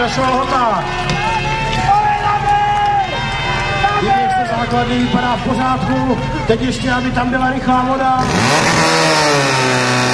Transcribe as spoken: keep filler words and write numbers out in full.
Joshua Hota. Výběh ze základny vypadá v pořádku. Teď ještě, aby tam byla rychlá voda.